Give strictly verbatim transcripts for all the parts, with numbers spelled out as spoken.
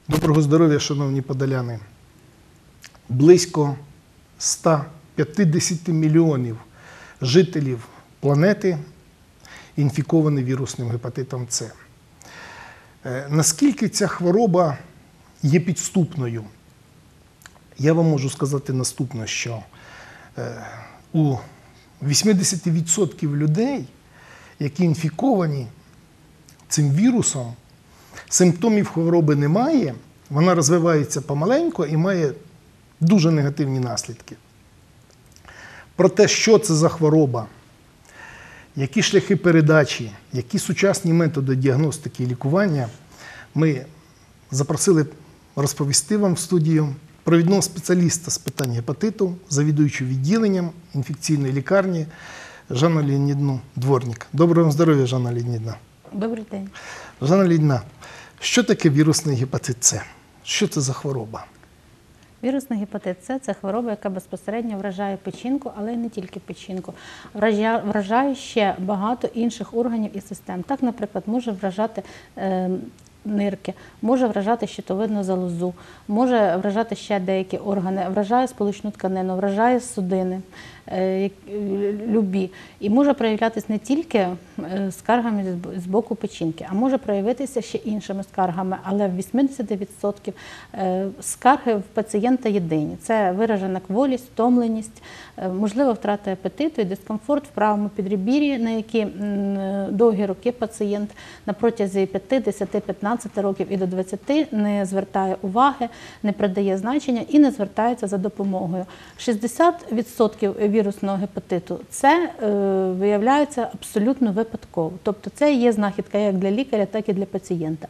Доброго здоров'я, шановні подоляни. Близько ста п'ятдесяти мільйонів жителів планети інфіковані вірусним гепатитом С. Наскільки ця хвороба є підступною? Я вам можу сказати наступне, що у вісімдесят відсотків людей, які інфіковані цим вірусом, симптомів хвороби немає, вона розвивається помаленьку і має дуже негативні наслідки. Про те, що це за хвороба, які шляхи передачі, які сучасні методи діагностики і лікування, ми запросили розповісти вам в студію провідного спеціаліста з питань гепатиту, завідуючу відділенням інфекційної лікарні Жанну Леонідовну Дворник. Доброго вам здоров'я, Жанна Леонідовна. Добрий день. Жанна Леонідовна, що таке вірусний гепатит С? Що це за хвороба? Вірусний гепатит С – це хвороба, яка безпосередньо вражає печінку, але й не тільки печінку. Вражає ще багато інших органів і систем. Так, наприклад, може вражати е, нирки, може вражати щитовидну залозу, може вражати ще деякі органи, вражає сполучну тканину, вражає судини, е, любі. І може проявлятися не тільки е, скаргами з боку печінки, а може проявитися ще іншими скаргами, але в вісімдесят відсотків е, скарги в пацієнта єдині. Це виражена кволість, втомленість, е, можлива втрата апетиту і дискомфорт в правому підребір'ї, на які м, довгі роки пацієнт на протязі п'яти, десяти, п'ятнадцяти років і до двадцяти не звертає уваги, не придає значення і не звертається за допомогою. шістдесят відсотків вірусного гепатиту – це е, виявляється абсолютно випадково. Тобто це є знахідка як для лікаря, так і для пацієнта.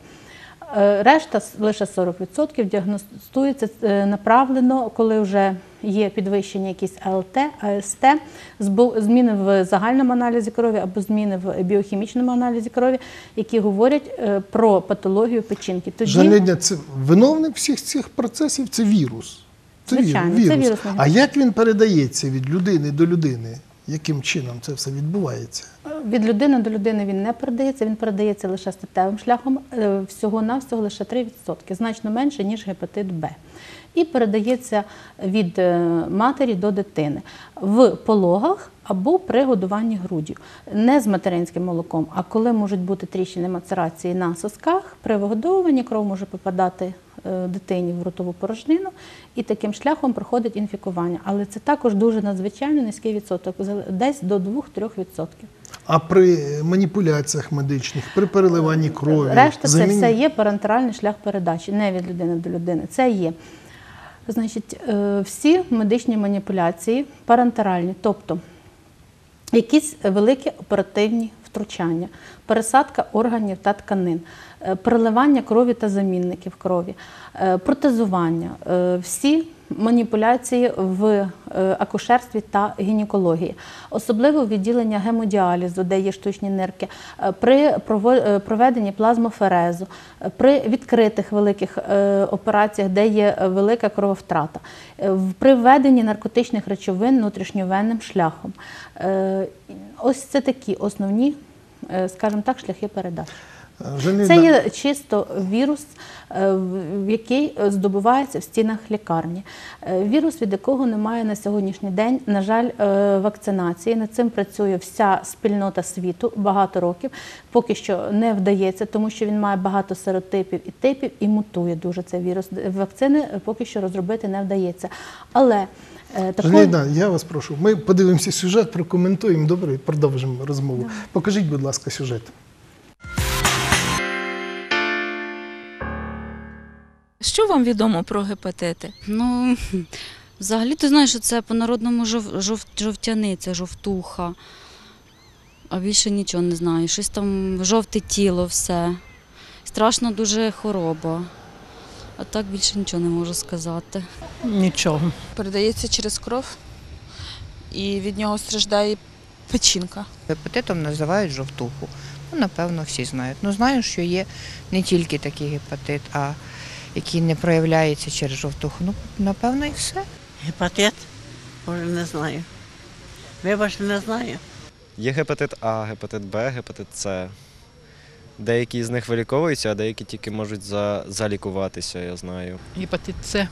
Е, решта, лише сорок відсотків, діагностується е, направлено, коли вже є підвищення якісь А Л Т, А С Т, зміни в загальному аналізі крові або зміни в біохімічному аналізі крові, які говорять е, про патологію печінки. Тоді... Жанна Леонідовна, це виновник всіх цих процесів – це вірус. Це Звичайно, вірус. це вірусний. А як він передається від людини до людини? Яким чином це все відбувається? Від людини до людини він не передається, він передається лише статевим шляхом, всього-навсього лише три відсотки, значно менше, ніж гепатит Б. І передається від матері до дитини в пологах або при годуванні груддю. Не з материнським молоком, а коли можуть бути тріщини мацерації на сосках, при вигодовуванні кров може попадати дитині в ротову порожнину і таким шляхом проходить інфікування. Але це також дуже надзвичайно низький відсоток, десь до двох-трьох відсотків. А при маніпуляціях медичних, при переливанні крові? Решта замін... це все є парентеральний шлях передачі, не від людини до людини. Це є. Значить, всі медичні маніпуляції парентеральні, тобто якісь великі оперативні втручання, пересадка органів та тканин, переливання крові та замінників крові, протезування, всі маніпуляції в акушерстві та гінекології, особливо відділення гемодіалізу, де є штучні нирки, при проведенні плазмоферезу, при відкритих великих операціях, де є велика крововтрата, при введенні наркотичних речовин внутрішньовенним шляхом. Ось це такі основні, скажімо так, шляхи передачі. Це є чисто вірус, який здобувається в стінах лікарні. Вірус, від якого немає на сьогоднішній день, на жаль, вакцинації. Над цим працює вся спільнота світу багато років. Поки що не вдається, тому що він має багато серотипів і типів і мутує дуже цей вірус. Вакцини поки що розробити не вдається. Але Жанна Леонідовна, я вас прошу, ми подивимося сюжет, прокоментуємо, добре, і продовжимо розмову. Да. Покажіть, будь ласка, сюжет. Що вам відомо про гепатити? Ну, взагалі, ти знаєш, що це по-народному жов, жов, жовтяниця, жовтуха. А більше нічого не знаю. Щось там жовте тіло, все. Страшна дуже хвороба. А так більше нічого не можу сказати. Нічого. Передається через кров і від нього страждає печінка. Гепатитом називають жовтуху. Ну, напевно, всі знають. Ну, знаю, що є не тільки такий гепатит, а який не проявляється через жовтуху. Ну, напевно, і все. Гепатит? Може, не знаю. Вибачте, не знаю. Є гепатит А, гепатит Б, гепатит С. Деякі з них виліковуються, а деякі тільки можуть за, залікуватися, я знаю. Гепатит С.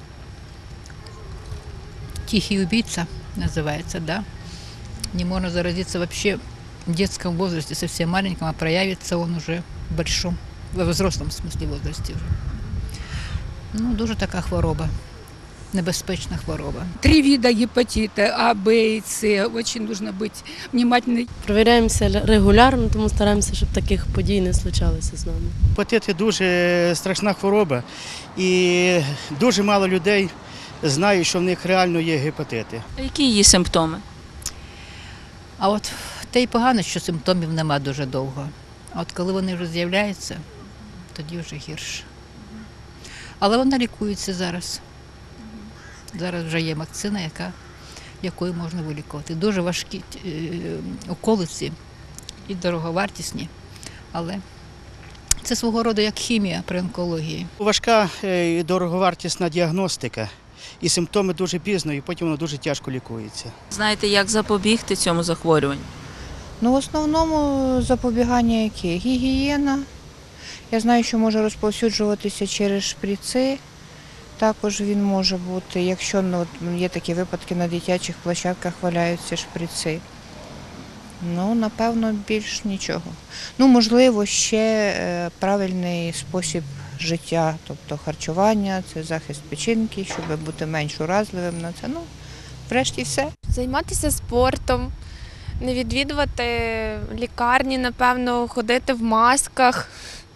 Тихий убийца называется, да. Не можно заразиться вообще в детском возрасте, совсем маленьком, а проявится он уже в большом, в взрослом смысле возрасте уже. Ну, дуже така хвороба, небезпечна хвороба. Три вида гепатита А, Б и С. Очень нужно быть внимательным. Провіряємося регулярно, тому стараємося, щоб таких подій не случалося з нами. Гепатити дуже страшна хвороба, і дуже мало людей знають, що в них реально є гепатити. А які її симптоми? А от те й погано, що симптомів нема дуже довго. А от коли вони вже з'являються, тоді вже гірше. Але вона лікується зараз. Зараз вже є вакцина, яка, якою можна вилікувати. Дуже важкі е, околиці і дороговартісні, але це свого роду як хімія при онкології. Важка і дороговартісна діагностика, і симптоми дуже пізно, і потім воно дуже тяжко лікується. Знаєте, як запобігти цьому захворюванню? Ну, в основному запобігання яке? Гігієна. Я знаю, що може розповсюджуватися через шприци. Також він може бути, якщо ну, є такі випадки, на дитячих площадках валяються шприци. Ну, напевно, більш нічого. Ну, можливо, ще е, правильний спосіб життя, тобто харчування, це захист печінки, щоб бути менш уразливим на це. Ну, врешті все. Займатися спортом, не відвідувати лікарні, напевно, ходити в масках,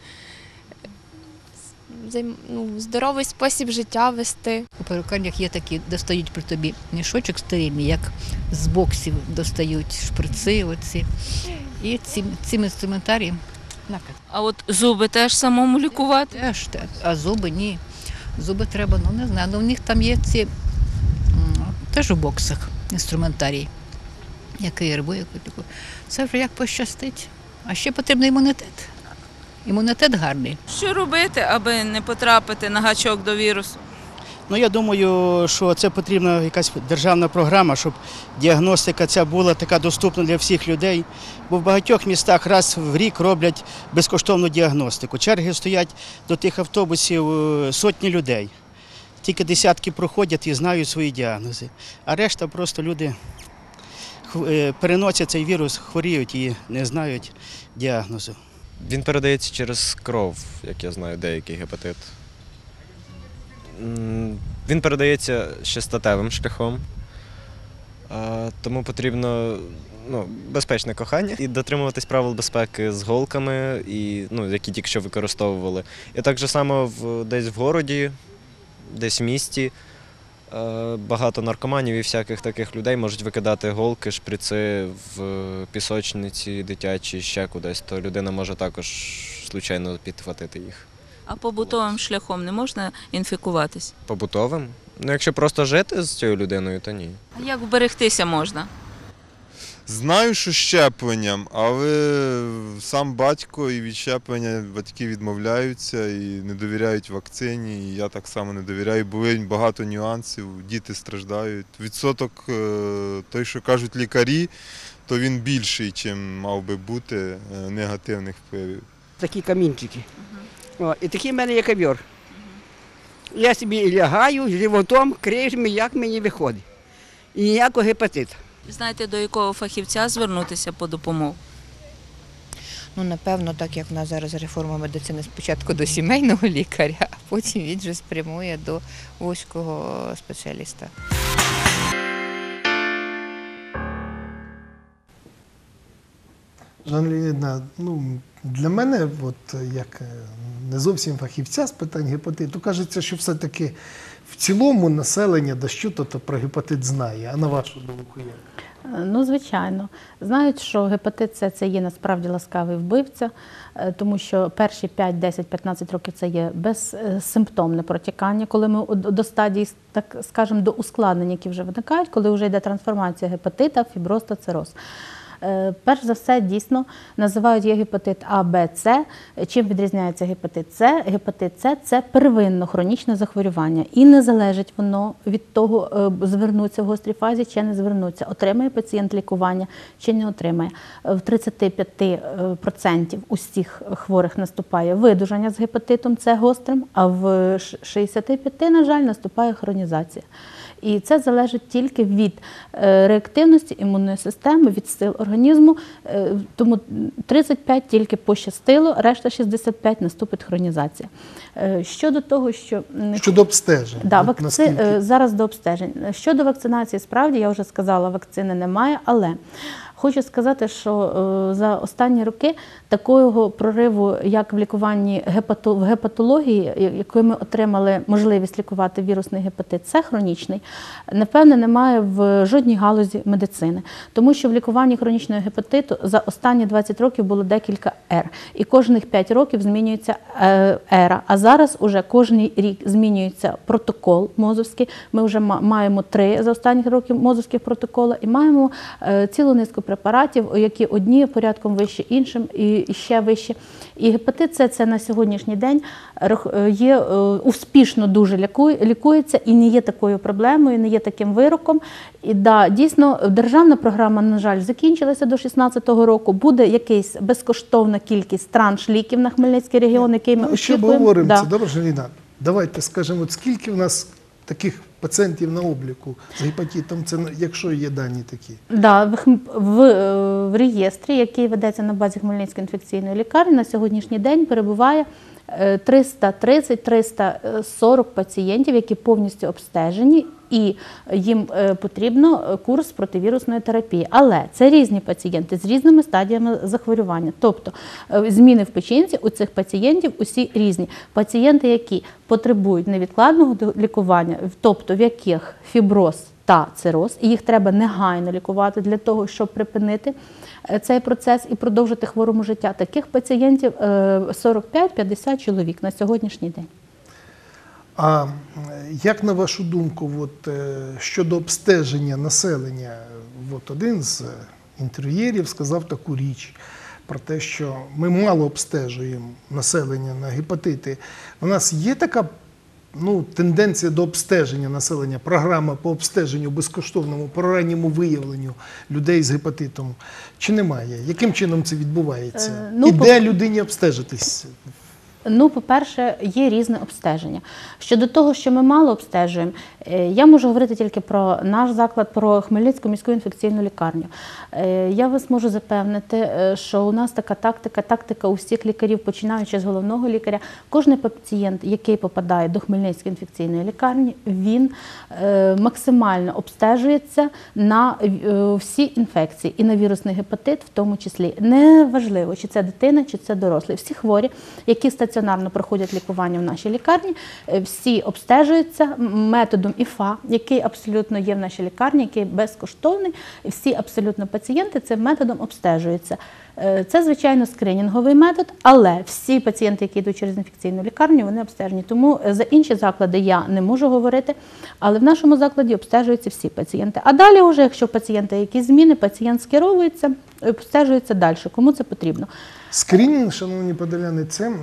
займ... ну, здоровий спосіб життя вести. У перукарнях є такі, достають при тобі мішочок стерильний, як з боксів достають шприци оці. І цим, цим інструментарієм наказ. А от зуби теж самому лікувати? Теж, теж. А зуби ні. Зуби треба, ну не знаю, ну в них там є ці, м, теж у боксах інструментарій, який рву, яку таку. Це вже як пощастить. А ще потрібен імунітет. Імунітет гарний. Що робити, аби не потрапити на гачок до вірусу? Ну, я думаю, що це потрібна якась державна програма, щоб діагностика ця була така доступна для всіх людей. Бо в багатьох містах раз в рік роблять безкоштовну діагностику. Черги стоять до тих автобусів сотні людей. Тільки десятки проходять і знають свої діагнози. А решта просто люди переносять цей вірус, хворіють і не знають діагнозу. Він передається через кров, як я знаю, деякий гепатит. Він передається ще статевим шляхом, тому потрібно ну, безпечне кохання і дотримуватись правил безпеки з голками, і, ну, які тільки що використовували. І так же само в, десь в городі, десь в місті багато наркоманів і всяких таких людей можуть викидати голки, шприци в пісочниці дитячі, ще кудись, то людина може також случайно підхватити їх. А побутовим шляхом не можна інфікуватись? Побутовим? Ну, якщо просто жити з цією людиною, то ні. А як вберегтися можна? Знаю, що щепленням, але сам батько і від щеплення батьки відмовляються і не довіряють вакцині. І я так само не довіряю, бо є багато нюансів, діти страждають. Відсоток той, що кажуть лікарі, то він більший, ніж мав би бути негативних впливів. Такі камінчики. О, і такий в мене є ковер. Я собі лягаю животом, крижми, як мені виходить. І ніякого гепатиту. Знаєте, до якого фахівця звернутися по допомогу? Ну, напевно, так як в нас зараз реформа медицини, спочатку до сімейного лікаря, а потім він вже спрямує до вузького спеціаліста. Жанна Леонідівна, ну, для мене, от, як не зовсім фахівця з питань гепатиту, кажеться, що все-таки в цілому населення дещо-то про гепатит знає. А на вашу думку як? Ну, звичайно. Знають, що гепатит С – це є насправді ласкавий вбивця, тому що перші п'ять, десять, п'ятнадцять років це є безсимптомне протікання, коли ми до стадії, так скажемо, до ускладнень, які вже виникають, коли вже йде трансформація гепатита, фіброз та цироз. Е, Перш за все, дійсно, називають є гепатит А, Б, С. Чим відрізняється гепатит С? Гепатит С – це первинно хронічне захворювання. І не залежить воно від того, е, звернуться в гострій фазі чи не звернуться. Отримає пацієнт лікування чи не отримає. В тридцяти п'яти відсотках усіх хворих наступає видужання з гепатитом С гострим, а в шістдесяти п'яти відсотках, на жаль, наступає хронізація. І це залежить тільки від реактивності імунної системи, від сил організму. Тому тридцять п'ять тільки пощастило, решта шістдесят п'ять наступить хронізація. Щодо того, що... Щодо обстежень. Да, вакци... Зараз до обстежень. Щодо вакцинації, справді, я вже сказала, вакцини немає, але... Хочу сказати, що за останні роки такого прориву, як в лікуванні гепато... в гепатології, якою ми отримали можливість лікувати вірусний гепатит С хронічний, напевне, немає в жодній галузі медицини. Тому що в лікуванні хронічного гепатиту за останні двадцять років було декілька ер. І кожних п'ять років змінюється ера. А зараз уже кожний рік змінюється протокол мозовський. Ми вже маємо три за останні років мозовських протоколи і маємо цілу низку препаратів, які одні порядком вище іншим і ще вище. І гепатит С це на сьогоднішній день є успішно дуже лікується і не є такою проблемою, не є таким вироком. І да, дійсно, державна програма, на жаль, закінчилася до шістнадцятого року. Буде якась безкоштовна кількість транш ліків на Хмельницький регіон, який ми ну, очікуємо. Ще говоримо да. це, добре, Жаліна? Давайте скажемо, от скільки в нас таких пацієнтів на обліку з гепатитом, це якщо є дані такі? Да, в, в, в реєстрі, який ведеться на базі Хмельницької інфекційної лікарні, на сьогоднішній день перебуває триста тридцять - триста сорок пацієнтів, які повністю обстежені, і їм потрібно курс противірусної терапії. Але це різні пацієнти з різними стадіями захворювання. Тобто зміни в печінці у цих пацієнтів усі різні. Пацієнти, які потребують невідкладного лікування, тобто в яких фіброз та цироз, і їх треба негайно лікувати для того, щоб припинити цей процес і продовжити хворому життя. Таких пацієнтів сорок п'ять - п'ятдесят чоловік на сьогоднішній день. А як, на вашу думку, от, щодо обстеження населення, от один з інтерв'єрів сказав таку річ про те, що ми мало обстежуємо населення на гепатити. У нас є така ну, тенденція до обстеження населення, програма по обстеженню безкоштовному, по ранньому виявленню людей з гепатитом, чи немає? Яким чином це відбувається? Е, ну, І де по... людині обстежитись? Ну, по-перше, є різне обстеження. Щодо того, що ми мало обстежуємо, я можу говорити тільки про наш заклад, про Хмельницьку міську інфекційну лікарню. Я вас можу запевнити, що у нас така тактика, тактика у всіх лікарів, починаючи з головного лікаря. Кожний пацієнт, який попадає до Хмельницької інфекційної лікарні, він максимально обстежується на всі інфекції і на вірусний гепатит в тому числі. Неважливо, чи це дитина, чи це дорослий. Всі хворі, які стаціонарно проходять лікування в нашій лікарні, всі обстежуються методом І Ф А, який абсолютно є в нашій лікарні, який безкоштовний. Всі абсолютно пацієнти цим методом обстежуються. Це, звичайно, скринінговий метод, але всі пацієнти, які йдуть через інфекційну лікарню, вони обстежені. Тому за інші заклади я не можу говорити, але в нашому закладі обстежуються всі пацієнти. А далі вже, якщо пацієнти якісь зміни, пацієнт скеровується, обстежується далі, кому це потрібно. Скринінг, шановні подоляни, це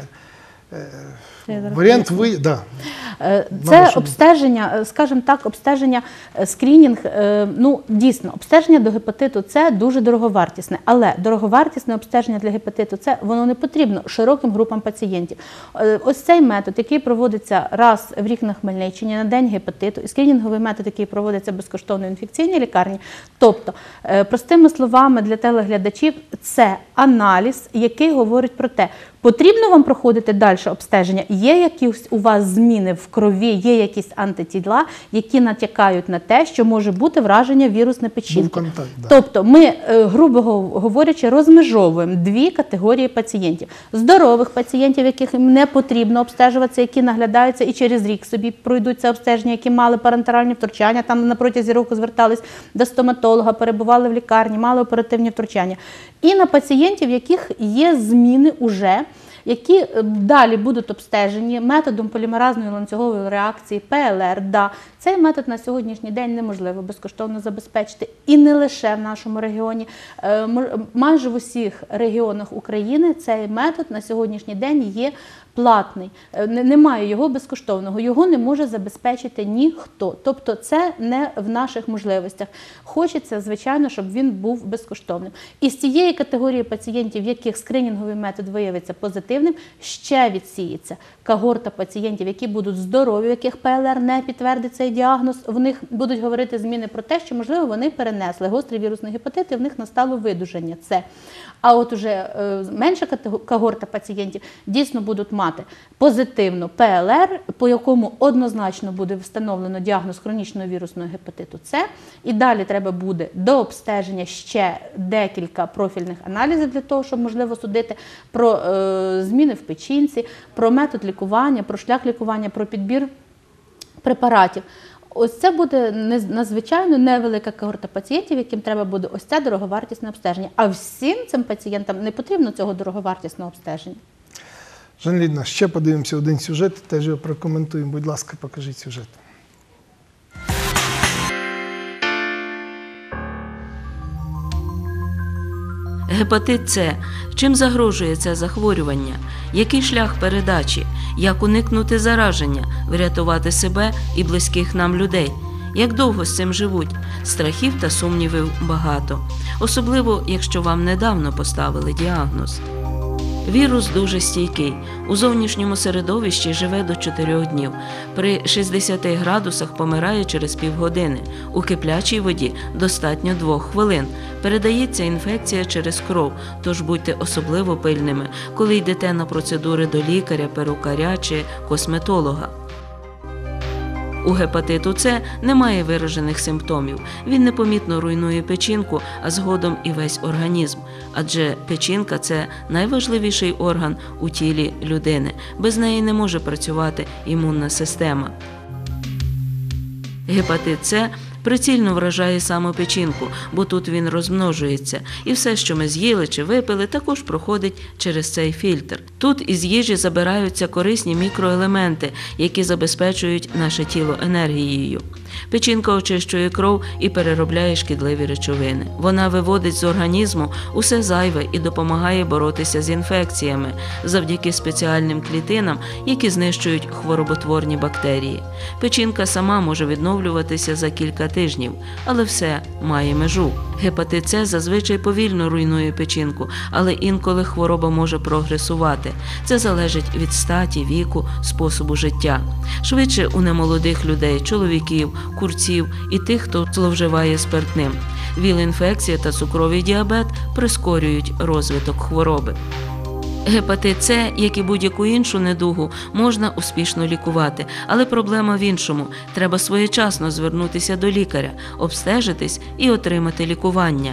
е, варіант ви... Да. Це обстеження, скажімо так, обстеження, скринінг, ну, дійсно, обстеження до гепатиту – це дуже дороговартісне, але дороговартісне обстеження для гепатиту – це воно не потрібно широким групам пацієнтів. Ось цей метод, який проводиться раз в рік на Хмельниччині на день гепатиту, і скринінговий метод, який проводиться безкоштовно в інфекційній лікарні, тобто, простими словами для телеглядачів, це аналіз, який говорить про те, потрібно вам проходити далі обстеження, є якісь у вас зміни в крові, є якісь антитіла, які натякають на те, що може бути враження вірусної печінки. Був контакт, да. Тобто ми, грубо говорячи, розмежовуємо дві категорії пацієнтів. Здорових пацієнтів, яких не потрібно обстежуватися, які наглядаються і через рік собі пройдуть це обстеження, які мали парентеральні втручання, там на протязі року звертались до стоматолога, перебували в лікарні, мали оперативні втручання. І на пацієнтів, в яких є зміни уже, які далі будуть обстежені методом полімеразної ланцюгової реакції, П Л Р. Да, цей метод на сьогоднішній день неможливо безкоштовно забезпечити. і не лише в нашому регіоні. Майже в усіх регіонах України цей метод на сьогоднішній день є платний. Немає його безкоштовного, його не може забезпечити ніхто. Тобто це не в наших можливостях. Хочеться, звичайно, щоб він був безкоштовним. І з цієї категорії пацієнтів, в яких скринінговий метод виявиться позитивним, ще відсіється когорта пацієнтів, які будуть здорові, у яких Пе Ел Ер не підтвердить цей діагноз, в них будуть говорити зміни про те, що, можливо, вони перенесли гострий вірусний гепатит і в них настало видужання. Це. А от уже е, менша когорта пацієнтів дійсно будуть мати позитивну Пе Ел Ер, по якому однозначно буде встановлено діагноз хронічного вірусного гепатиту С, і далі треба буде до обстеження ще декілька профільних аналізів для того, щоб можливо судити про е, зміни в печінці, про метод лікування, про шлях лікування, про підбір препаратів. Ось це буде надзвичайно невелика когорта пацієнтів, яким треба буде ось це дороговартісне обстеження. А всім цим пацієнтам не потрібно цього дороговартісного обстеження. Жанна, ще подивимося один сюжет, теж його прокоментуємо. Будь ласка, покажіть сюжет. Гепатит С. Чим загрожує це захворювання? Який шлях передачі? Як уникнути зараження, врятувати себе і близьких нам людей? Як довго з цим живуть? Страхів та сумнівів багато. Особливо, якщо вам недавно поставили діагноз. Вірус дуже стійкий. У зовнішньому середовищі живе до чотирьох днів. При шістдесяти градусах помирає через півгодини. У киплячій воді достатньо двох хвилин. Передається інфекція через кров, тож будьте особливо пильними, коли йдете на процедури до лікаря, перукаря чи косметолога. У гепатиту С немає виражених симптомів. Він непомітно руйнує печінку, а згодом і весь організм. Адже печінка – це найважливіший орган у тілі людини. Без неї не може працювати імунна система. Гепатит С прицільно вражає саме печінку, бо тут він розмножується. І все, що ми з'їли чи випили, також проходить через цей фільтр. Тут із їжі забираються корисні мікроелементи, які забезпечують наше тіло енергією. Печінка очищує кров і переробляє шкідливі речовини. Вона виводить з організму усе зайве і допомагає боротися з інфекціями завдяки спеціальним клітинам, які знищують хвороботворні бактерії. Печінка сама може відновлюватися за кілька тижнів, але все має межу. Гепатит С зазвичай повільно руйнує печінку, але інколи хвороба може прогресувати. Це залежить від статі, віку, способу життя. Швидше у немолодих людей, чоловіків, курців і тих, хто зловживає спиртним. ВІЛ-інфекція та цукровий діабет прискорюють розвиток хвороби. Гепатит С, як і будь-яку іншу недугу, можна успішно лікувати, але проблема в іншому. Треба своєчасно звернутися до лікаря, обстежитись і отримати лікування.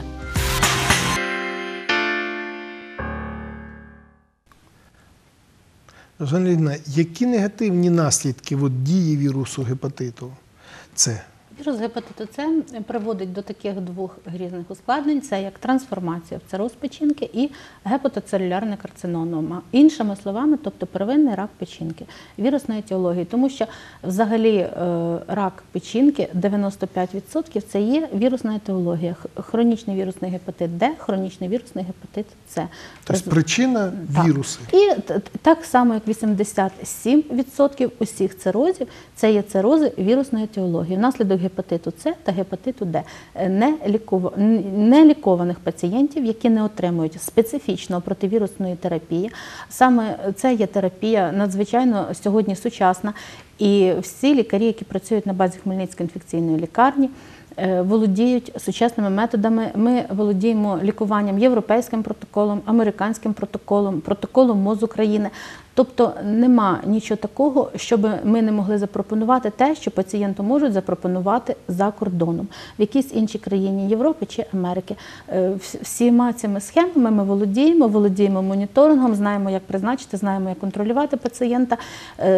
Жанна, які негативні наслідки от, дії вірусу гепатиту С? Вірус гепатиту С приводить до таких двох грізних ускладнень. Це як трансформація в цироз печінки і гепатоцелюлярна карцинома. Іншими словами, тобто первинний рак печінки, вірусної етіології. Тому що взагалі рак печінки дев'яносто п'ять відсотків це є вірусна етіологія. Хронічний вірусний гепатит Д, хронічний вірусний гепатит С. Тобто причина – віруси. І так само, як вісімдесят сім відсотків усіх цирозів, це є цирози вірусної етіології. Внаслідок гепатиту С та гепатиту Д. Нелікованих пацієнтів, які не отримують специфічної противірусної терапії. Саме це є терапія надзвичайно сьогодні сучасна. І всі лікарі, які працюють на базі Хмельницької інфекційної лікарні, володіють сучасними методами. Ми володіємо лікуванням європейським протоколом, американським протоколом, протоколом МОЗ України. Тобто нема нічого такого, щоб ми не могли запропонувати те, що пацієнту можуть запропонувати за кордоном, в якійсь іншій країні Європи чи Америки. Всіма цими схемами ми володіємо, володіємо моніторингом, знаємо, як призначити, знаємо, як контролювати пацієнта.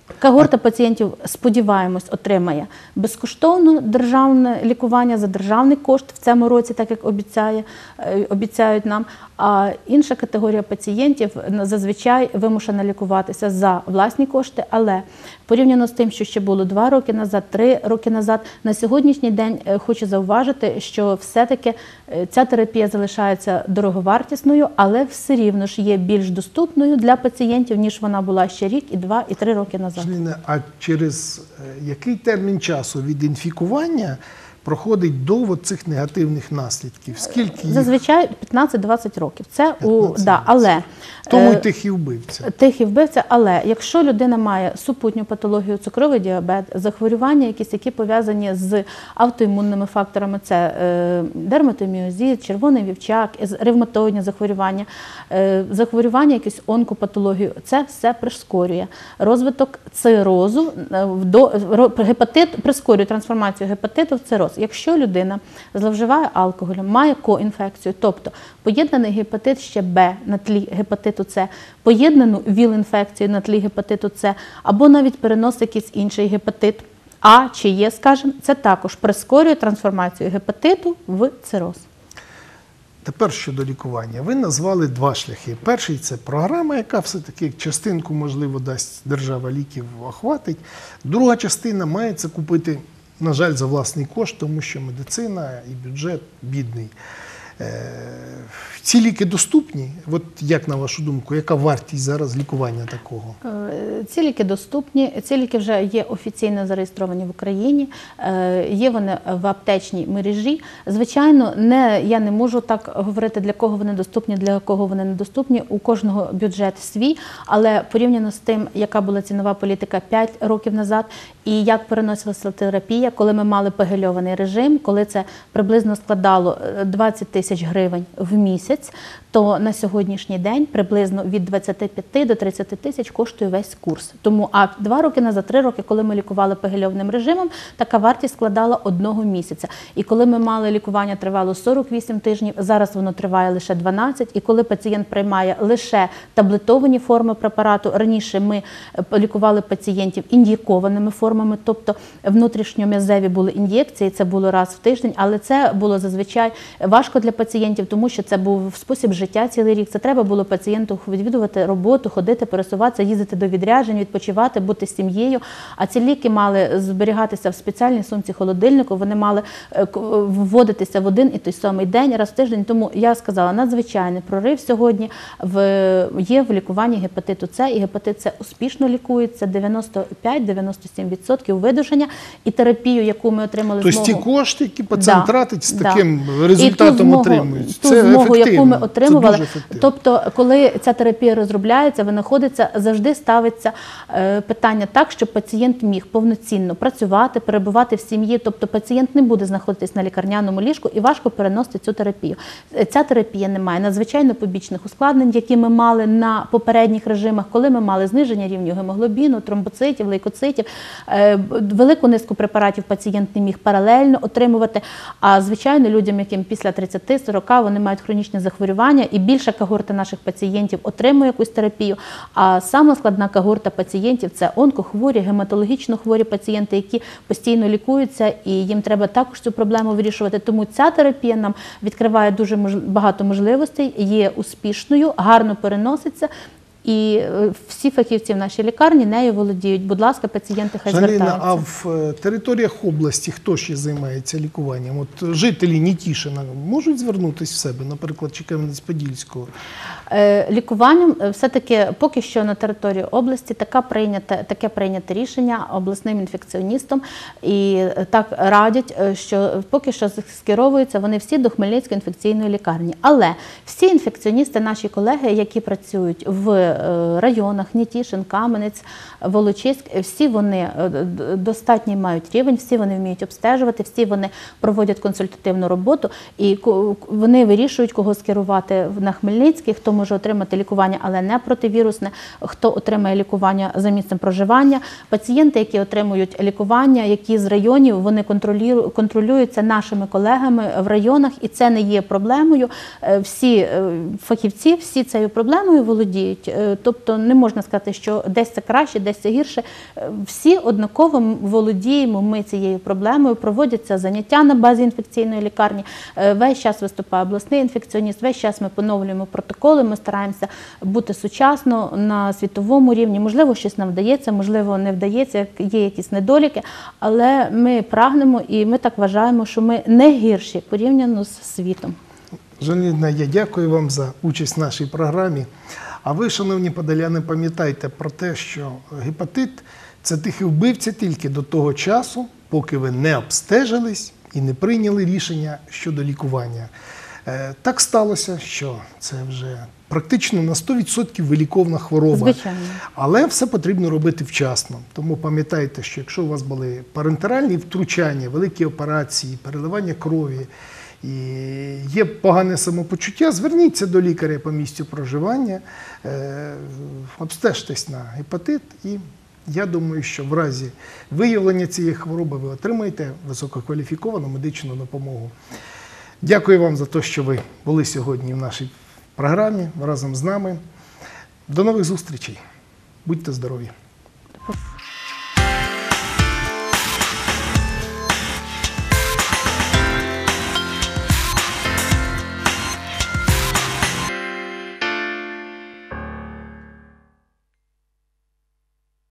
Когорта пацієнтів, сподіваємось, отримає безкоштовне державне лікування за державний кошт в цьому році, так як обіцяє, обіцяють нам. А інша категорія пацієнтів зазвичай вимушена лікуватися за власні кошти, але порівняно з тим, що ще було два роки назад, три роки назад, на сьогоднішній день хочу зауважити, що все-таки ця терапія залишається дороговартісною, але все рівно ж є більш доступною для пацієнтів, ніж вона була ще рік, і два, і три роки назад. А через який термін часу від інфікування проходить до цих негативних наслідків? Скільки їх? Зазвичай п'ятнадцять-двадцять років. Це у да, але тому й тихий вбивця. Тихий вбивця, але якщо людина має супутню патологію, цукровий діабет, захворювання, якісь, які пов'язані з автоімунними факторами, це е, дерматоміозит, червоний вівчак, ревматоїдні захворювання, е, захворювання, якісь онкопатологію, це все прискорює розвиток цирозу, до гепатит прискорює трансформацію гепатиту в цироз. Якщо людина зловживає алкоголем, має коінфекцію, тобто поєднаний гепатит ще Б на тлі гепатиту С, поєднану ВІЛ-інфекцію на тлі гепатиту С, або навіть переносить якийсь інший гепатит А чи Є, скажімо, це також прискорює трансформацію гепатиту в цироз. Тепер щодо лікування. Ви назвали два шляхи. Перший – це програма, яка все-таки частинку, можливо, дасть держава ліків, охватить. Друга частина має це купити, на жаль, за власний кошт, тому що медицина і бюджет бідний. Ці ліки доступні? От як на вашу думку, яка вартість зараз лікування такого? Ці ліки доступні, ці ліки вже є офіційно зареєстровані в Україні, є вони в аптечній мережі. Звичайно, не, я не можу так говорити, для кого вони доступні, для кого вони недоступні. У кожного бюджет свій, але порівняно з тим, яка була цінова політика п'ять років назад, і як переносилася терапія, коли ми мали пегельований режим, коли це приблизно складало двадцять тисяч гривень в місяць, то на сьогоднішній день приблизно від двадцяти п'яти до тридцяти тисяч коштує весь курс. Тому, а два роки назад, три роки, коли ми лікували пегельованим режимом, така вартість складала одного місяця. І коли ми мали лікування, тривало сорок вісім тижнів, зараз воно триває лише дванадцять. І коли пацієнт приймає лише таблетовані форми препарату, раніше ми лікували пацієнтів ін'єкованими формами, тобто внутрішньом'язеві були ін'єкції, це було раз в тиждень, але це було зазвичай важко для пацієнтів, тому що це був спосіб життя цілий рік. Це треба було пацієнту відвідувати роботу, ходити, пересуватися, їздити до відряджень, відпочивати, бути з сім'єю. А ці ліки мали зберігатися в спеціальній сумці холодильнику, вони мали вводитися в один і той самий день, раз в тиждень. Тому я сказала, надзвичайний прорив сьогодні в, є в лікуванні гепатиту С, і гепатит С успішно лікується, дев'яносто п'ять - дев'яносто сім відсотків видужання, і терапію, яку ми отримали тобто змогу. Ті кошти, які пацієнт да, тратить, з да. таким результатом отримують. Ту Це змогу, ефективно. яку ми отримували. Це дуже ефективно. Тобто, коли ця терапія розробляється, винаходиться, завжди ставиться е, питання так, щоб пацієнт міг повноцінно працювати, перебувати в сім'ї. Тобто пацієнт не буде знаходитись на лікарняному ліжку і важко переносити цю терапію. Ця терапія не має надзвичайно побічних ускладнень, які ми мали на попередніх режимах, коли ми мали зниження рівню гемоглобіну, тромбоцитів, лейкоцитів. Е, велику низку препаратів пацієнт не міг паралельно отримувати, а звичайно людям, яким після тридцяти - сорока вони мають хронічні захворювання, і більша когорта наших пацієнтів отримує якусь терапію, а сама складна когорта пацієнтів – це онкохворі, гематологічно хворі пацієнти, які постійно лікуються, і їм треба також цю проблему вирішувати. Тому ця терапія нам відкриває дуже багато можливостей, є успішною, гарно переноситься, і всі фахівці в нашій лікарні нею володіють. Будь ласка, пацієнти хай Жаліна, звертаються. а в територіях області хто ще займається лікуванням? От жителі Нетішина можуть звернутися в себе, наприклад, чи Кам'янець-Подільського? Лікуванням все-таки поки що на території області така прийнята, таке прийняте рішення обласним інфекціоністом, і так радять, що поки що скеровуються вони всі до Хмельницької інфекційної лікарні. Але всі інфекціоністи, наші колеги, які працюють в районах Нетішин, Кам'янець, Волочиськ, всі вони достатній мають рівень, всі вони вміють обстежувати, всі вони проводять консультативну роботу, і вони вирішують, кого скерувати на Хмельницький, хто може отримати лікування, але не противірусне, хто отримає лікування за місцем проживання. Пацієнти, які отримують лікування, які з районів, вони контролюються нашими колегами в районах, і це не є проблемою. Всі фахівці, всі цією проблемою володіють. е, тобто не можна сказати, що десь це краще, десь це гірше. Е, Всі однаково володіємо ми цією проблемою, проводяться заняття на базі інфекційної лікарні, е, весь час виступає обласний інфекціоніст, весь час ми поновлюємо протоколи, ми стараємося бути сучасно на світовому рівні. Можливо, щось нам вдається, можливо, не вдається, є якісь недоліки, але ми прагнемо і ми так вважаємо, що ми не гірші порівняно з світом. Жаніна, я дякую вам за участь в нашій програмі. А ви, шановні подоляни, пам'ятайте про те, що гепатит – це тихий вбивця тільки до того часу, поки ви не обстежились і не прийняли рішення щодо лікування. Е, Так сталося, що це вже практично на сто відсотків виліковна хвороба. Звичайно. Але все потрібно робити вчасно. Тому пам'ятайте, що якщо у вас були парентеральні втручання, великі операції, переливання крові, і є погане самопочуття, зверніться до лікаря по місцю проживання, е, обстежтесь на гепатит, і я думаю, що в разі виявлення цієї хвороби ви отримаєте висококваліфіковану медичну допомогу. Дякую вам за те, що ви були сьогодні в нашій програмі разом з нами. До нових зустрічей. Будьте здорові!